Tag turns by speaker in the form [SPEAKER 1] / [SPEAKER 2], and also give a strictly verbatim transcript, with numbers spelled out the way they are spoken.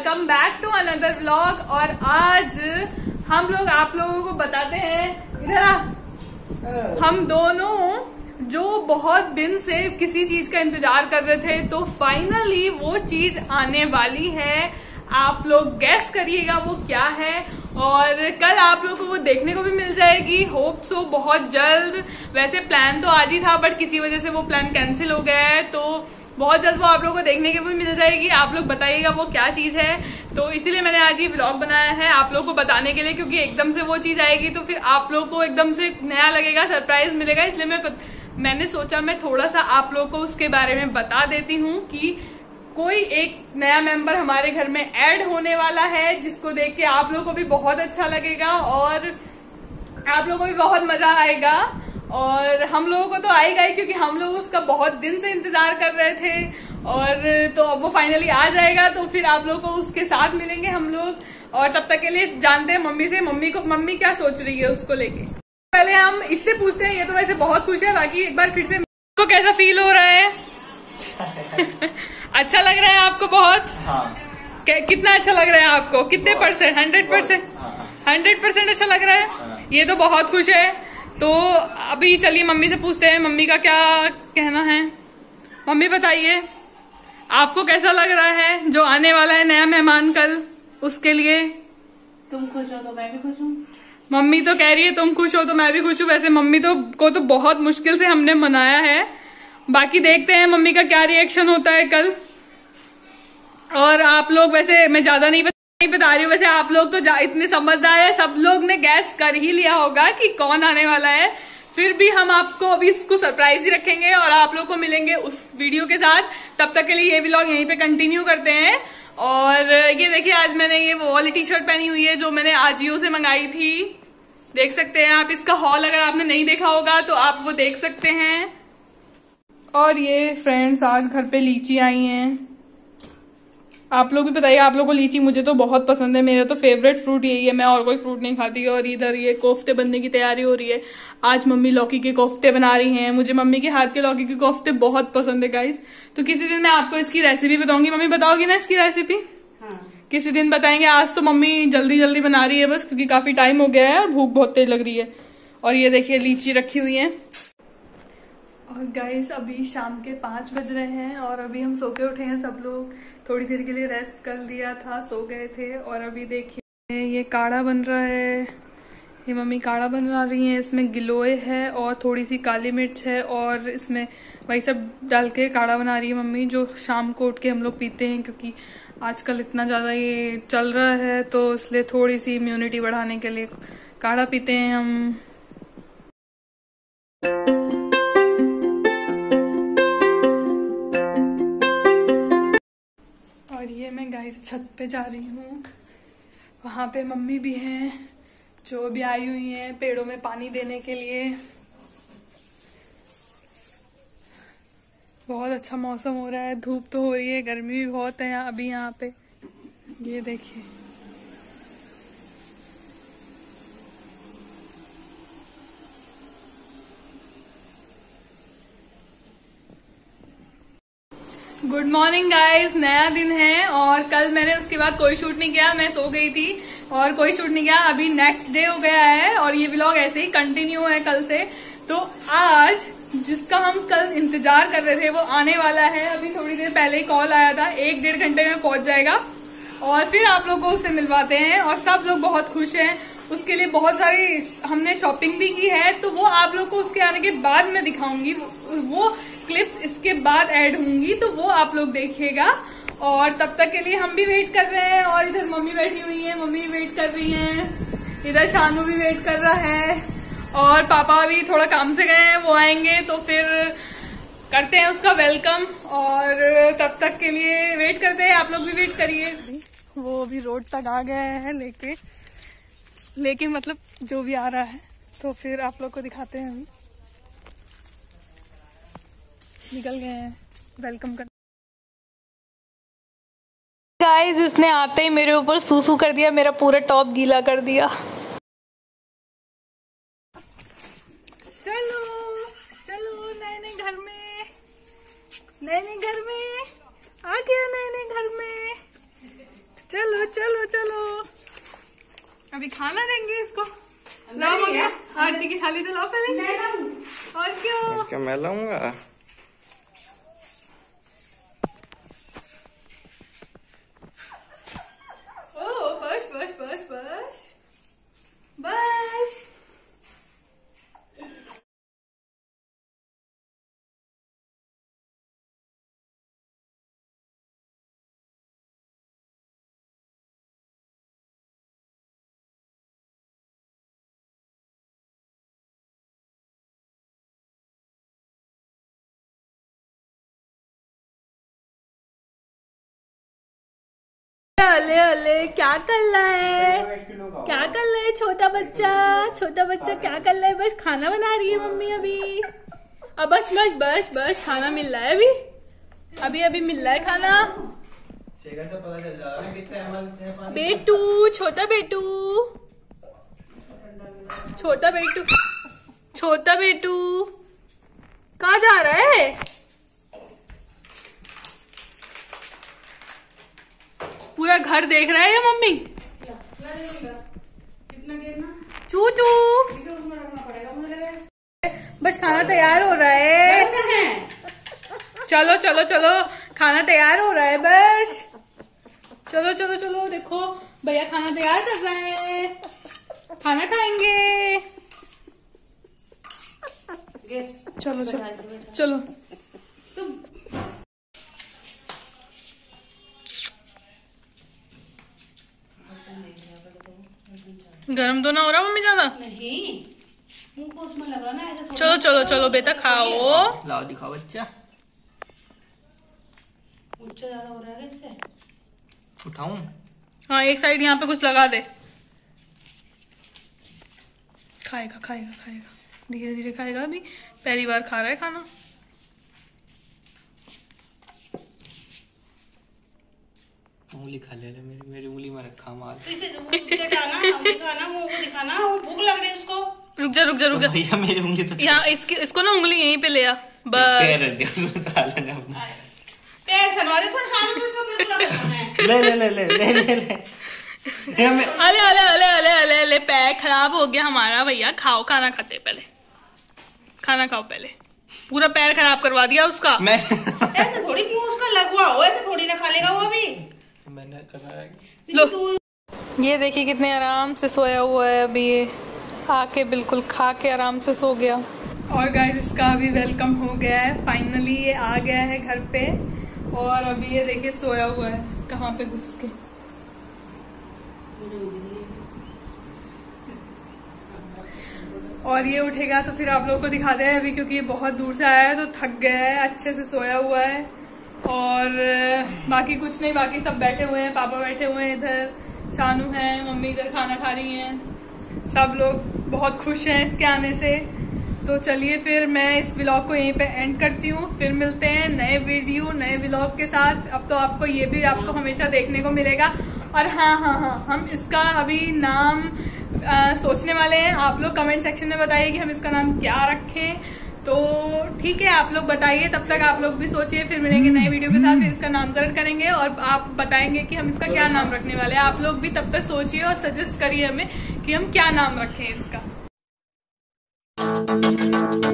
[SPEAKER 1] Welcome back to another vlog. और आज हम लोग आप लोगों को बताते हैं, इधर हम दोनों जो बहुत दिन से किसी चीज का इंतजार कर रहे थे, तो फाइनली वो चीज आने वाली है। आप लोग गैस करिएगा वो क्या है, और कल आप लोगों को वो देखने को भी मिल जाएगी, होप सो बहुत जल्द। वैसे प्लान तो आज ही था, बट किसी वजह से वो प्लान कैंसिल हो गया है, तो बहुत जल्द वो आप लोगों को देखने के भी मिल जाएगी। आप लोग बताइएगा वो क्या चीज है। तो इसीलिए मैंने आज ये व्लॉग बनाया है आप लोग को बताने के लिए, क्योंकि एकदम से वो चीज आएगी तो फिर आप लोग को एकदम से नया लगेगा, सरप्राइज मिलेगा। इसलिए मैं मैंने सोचा मैं थोड़ा सा आप लोग को उसके बारे में बता देती हूँ कि कोई एक नया मेंबर हमारे घर में ऐड होने वाला है, जिसको देख के आप लोग को भी बहुत अच्छा लगेगा और आप लोगों को भी बहुत मजा आएगा। और हम लोगों को तो आएगा ही, क्योंकि हम लोग उसका बहुत दिन से इंतजार कर रहे थे, और तो अब वो फाइनली आ जाएगा, तो फिर आप लोग को उसके साथ मिलेंगे हम लोग। और तब तक के लिए जानते हैं मम्मी से, मम्मी को मम्मी क्या सोच रही है उसको लेके। पहले हम इससे पूछते हैं, ये तो वैसे बहुत खुश है, बाकी एक बार फिर से को कैसा फील हो रहा है? अच्छा लग रहा है आपको बहुत?
[SPEAKER 2] हाँ।
[SPEAKER 1] कितना अच्छा लग रहा है आपको? कितने percent? Hundred percent hundred percent अच्छा लग रहा है। हाँ। ये तो बहुत खुश है। तो अभी चलिए मम्मी से पूछते हैं मम्मी का क्या कहना है। मम्मी बताइए आपको कैसा लग रहा है जो आने वाला है नया मेहमान कल, उसके लिए?
[SPEAKER 3] तुम खुश हो तो मैं भी खुश हूँ।
[SPEAKER 1] मम्मी तो कह रही है तुम खुश हो तो मैं भी खुश हूँ। वैसे मम्मी तो को तो बहुत मुश्किल से हमने मनाया है, बाकी देखते हैं मम्मी का क्या रिएक्शन होता है कल। और आप लोग, वैसे मैं ज्यादा नहीं नहीं बता रही हूँ, वैसे आप लोग तो इतने समझदार है, सब लोग ने गैस कर ही लिया होगा कि कौन आने वाला है। फिर भी हम आपको अभी इसको सरप्राइज ही रखेंगे और आप लोग को मिलेंगे उस वीडियो के साथ। तब तक के लिए ये व्लॉग यहीं पे कंटिन्यू करते हैं। और ये देखिए आज मैंने ये वो वाली टी शर्ट पहनी हुई है जो मैंने आजियो से मंगाई थी, देख सकते हैं आप। इसका हॉल अगर आपने नहीं देखा होगा तो आप वो देख सकते हैं। और ये फ्रेंड्स आज घर पे लीची आई हैं। आप लोग भी बताइए आप लोगों को लीची? मुझे तो बहुत पसंद है, मेरा तो फेवरेट फ्रूट यही है, मैं और कोई फ्रूट नहीं खाती। और इधर ये कोफ्ते बनने की तैयारी हो रही है। आज मम्मी लौकी के कोफ्ते बना रही हैं। मुझे मम्मी के हाथ के लौकी के कोफ्ते बहुत पसंद है गाइस। तो किसी दिन मैं आपको इसकी रेसिपी बताऊंगी। मम्मी बताओगी ना इसकी रेसिपी?
[SPEAKER 3] हाँ।
[SPEAKER 1] किसी दिन बताएंगे। आज तो मम्मी जल्दी जल्दी बना रही है बस, क्योंकि काफी टाइम हो गया है और भूख बहुत तेज लग रही है। और ये देखिए लीची रखी हुई है। और गाइस अभी शाम के पाँच बज रहे हैं और अभी हम सो के उठे हैं सब लोग। थोड़ी देर के लिए रेस्ट कर लिया था, सो गए थे। और अभी देखिए ये काढ़ा बन रहा है, ये मम्मी काढ़ा बना रही हैं। इसमें गिलोय है और थोड़ी सी काली मिर्च है, और इसमें वही सब डाल के काढ़ा बना रही है मम्मी, जो शाम को उठ के हम लोग पीते हैं, क्योंकि आजकल इतना ज़्यादा ये चल रहा है, तो इसलिए थोड़ी सी इम्यूनिटी बढ़ाने के लिए काढ़ा पीते हैं हम। और ये मैं गाइस छत पे जा रही हूँ, वहां पे मम्मी भी हैं जो भी आई हुई हैं पेड़ों में पानी देने के लिए। बहुत अच्छा मौसम हो रहा है, धूप तो हो रही है, गर्मी भी बहुत है अभी यहाँ पे। ये देखिए गुड मॉर्निंग गाइस, नया दिन है। और कल मैंने उसके बाद कोई शूट नहीं किया, मैं सो गई थी और कोई शूट नहीं किया। अभी नेक्स्ट डे हो गया है और ये व्लॉग ऐसे ही कंटिन्यू है कल से। तो आज जिसका हम कल इंतजार कर रहे थे वो आने वाला है। अभी थोड़ी देर पहले ही कॉल आया था, एक डेढ़ घंटे में पहुंच जाएगा और फिर आप लोगों को उससे मिलवाते हैं। और सब लोग बहुत खुश हैं, उसके लिए बहुत सारी हमने शॉपिंग भी की है, तो वो आप लोग को उसके आने के बाद में दिखाऊंगी। वो क्लिप्स इसके बाद ऐड होंगी, तो वो आप लोग देखिएगा। और तब तक के लिए हम भी वेट कर रहे हैं। और इधर मम्मी बैठी हुई है, मम्मी भी वेट कर रही हैं, इधर शानू भी वेट कर रहा है, और पापा भी थोड़ा काम से गए हैं, वो आएंगे तो फिर करते हैं उसका वेलकम। और तब तक के लिए वेट करते हैं, आप लोग भी वेट करिए। वो अभी रोड तक आ गया है लेके लेके मतलब जो भी आ रहा है, तो फिर आप लोग को दिखाते हैं। हम निकल गए हैं वेलकम कर। गाइस इसने आते ही मेरे ऊपर सूसू कर दिया, मेरा पूरा टॉप गीला कर दिया। चलो चलो नए नए घर में, नए नए घर में आ गया, नए नए घर में। चलो चलो चलो, अभी खाना देंगे इसको। लाओ मम्मी, आरती की थाली तो लाओ पहले से। और क्यों
[SPEAKER 2] क्या मैं लाऊंगा?
[SPEAKER 1] ओ बस बस बस बस बस। अले अले क्या कर रहा है, क्या कर रहा है छोटा बच्चा, छोटा बच्चा क्या कर रहा है? बस खाना बना रही है मम्मी अभी। अब बस बस बस बस खाना मिल रहा है अभी, अभी अभी मिल रहा है खाना। बेटू, छोटा बेटू, छोटा बेटू, छोटा बेटू कहाँ जा रहा है? पूरा घर देख रहा है ये मम्मी। चू चू, बस खाना तैयार हो रहा है। चलो चलो चलो, खाना तैयार हो रहा है बस। चलो चलो चलो, देखो भैया खाना तैयार कर रहे हैं, खाना खाएंगे। चलो चलो चलो। गरम तो ना हो रहा मम्मी ज्यादा?
[SPEAKER 3] नहीं, मुंह को उसमें लगाना है।
[SPEAKER 1] चलो चलो चलो बेटा खाओ।
[SPEAKER 2] लाओ दिखाओ बच्चा।
[SPEAKER 3] ऊंचा ज्यादा हो रहा है इससे।
[SPEAKER 2] उठाऊं?
[SPEAKER 1] हाँ, एक साइड यहाँ पे कुछ लगा दे। खाएगा खाएगा खाएगा, धीरे धीरे खाएगा, अभी पहली बार खा रहा है खाना।
[SPEAKER 2] उंगली खा ले, ले मेरी मेरी उंगली में रखा माल।
[SPEAKER 3] भूख लग रही है उसको।
[SPEAKER 1] रुक जा रुक जा रुक जा
[SPEAKER 2] भैया मेरी उंगली तो
[SPEAKER 1] यहाँ, इसकी इसको ना उंगली यहीं पे ले आ बस।
[SPEAKER 2] पैर रख दिया उसमें तो हाल है अपना।
[SPEAKER 3] पैर सनवा दे थोड़ा, सामने तो बिल्कुल लगाना है।
[SPEAKER 2] ले ले ले ले ले ले ले।
[SPEAKER 1] अले अले अले अले अले अले, पैर खराब हो गया हमारा। भैया खाओ, खाना खाते पहले, खाना खाओ पहले। पूरा पैर खराब करवा दिया उसका।
[SPEAKER 2] मैं
[SPEAKER 3] ऐसे थोड़ी मुंह उसका लगवा हो, ऐसे थोड़ी ना खा लेगा वो भी।
[SPEAKER 2] मैंने कहा
[SPEAKER 1] लो, ये देखिए कितने आराम से सोया हुआ है अभी, ये आके बिल्कुल खा के आराम से सो गया। और गाइस इसका अभी वेलकम हो गया है, फाइनली ये आ गया है घर पे। और अभी ये देखिए सोया हुआ है कहाँ पे घुस के। और ये उठेगा तो फिर आप लोगों को दिखाते हैं अभी, क्योंकि ये बहुत दूर से आया है तो थक गया है, अच्छे से सोया हुआ है। और बाकी कुछ नहीं, बाकी सब बैठे हुए हैं, पापा बैठे हुए हैं इधर, शानू है, मम्मी इधर खाना खा रही हैं, सब लोग बहुत खुश हैं इसके आने से। तो चलिए फिर मैं इस व्लॉग को यहीं पे एंड करती हूँ, फिर मिलते हैं नए वीडियो नए व्लॉग के साथ। अब तो आपको ये भी आपको हमेशा देखने को मिलेगा। और हाँ हाँ हाँ, हम इसका अभी नाम आ, सोचने वाले हैं। आप लोग कमेंट सेक्शन में बताइए कि हम इसका नाम क्या रखें। तो ठीक है, आप लोग बताइए, तब तक आप लोग भी सोचिए, फिर मिलेंगे नए वीडियो के साथ, फिर इसका नामकरण करेंगे और आप बताएंगे कि हम इसका क्या नाम रखने वाले हैं। आप लोग भी तब तक सोचिए और सजेस्ट करिए हमें कि हम क्या नाम रखें इसका।